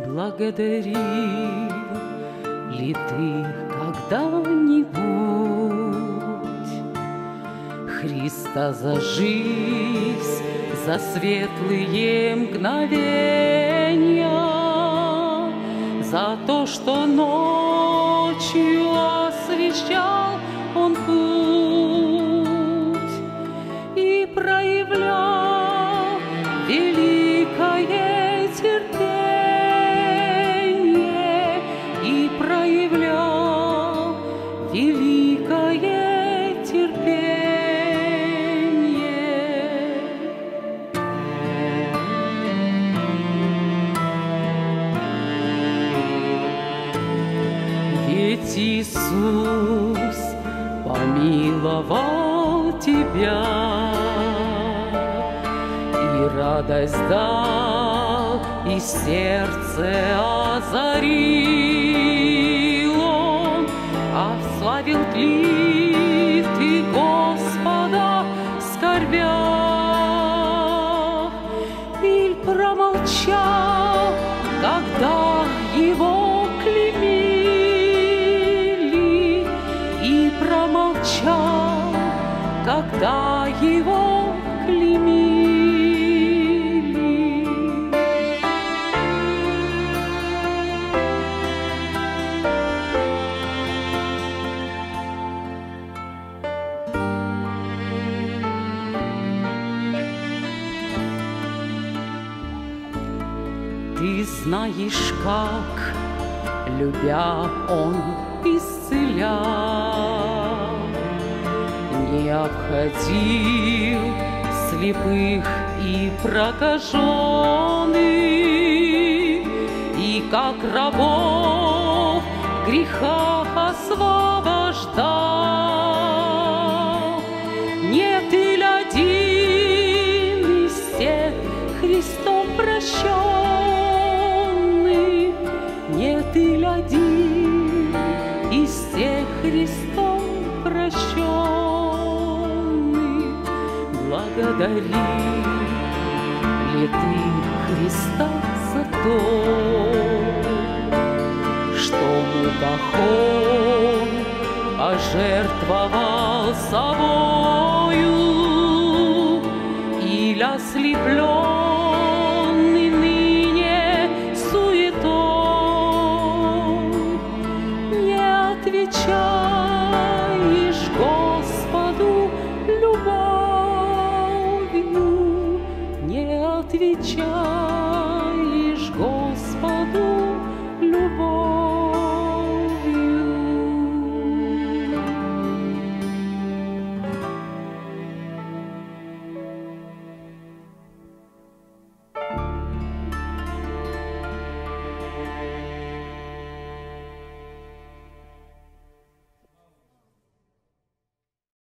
Благодарил ли ты когда-нибудь Христа за жизнь, за светлые мгновения, за то, что ночью освещал Он путь и проявлял великое терпение, и проявлял великое терпение. Ведь Иисус помиловал тебя и радость дал, и сердце озарил Он, ославил ли ты Господа в скорбях, или промолчал, когда Его клеймили, и промолчал, когда Его клеймили. Ты знаешь, как, любя, Он исцелял, не обходил слепых и прокаженных, и как рабов греха освобождал. Нет или один из всех Христом прощенный, нет или один из всех Христом прощенный. Благодари ли ты Христа за то, что мукахон пожертвовал собою, или ослеплен